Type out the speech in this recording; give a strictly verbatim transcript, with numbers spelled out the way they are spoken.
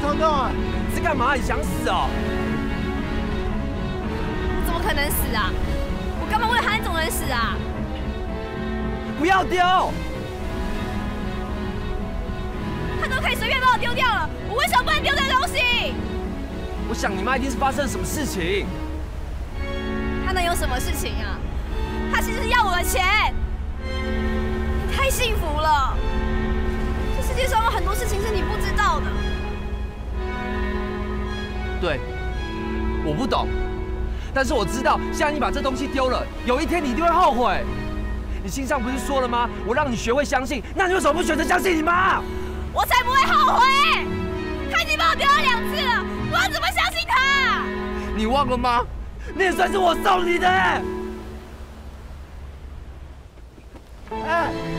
冲动啊！ 你在干嘛？你想死哦？ 怎么可能死啊？我干嘛为了他那种人死啊？ 不要丢！ 他都可以随便把我丢掉了，我为什么不能丢这个东西？ 我想你妈一定是发生了什么事情。 他能有什么事情啊？他其实是要我的钱。你太幸福了，这世界上有很多事情是你不知道的。 对，我不懂，但是我知道，现在你把这东西丢了，有一天你一定会后悔。你信上不是说了吗？我让你学会相信，那你为什么不选择相信你妈？ 我才不会后悔！他已经把我丢了两次了，我要怎么相信他？ 你忘了吗？那也算是我送你的。 哎。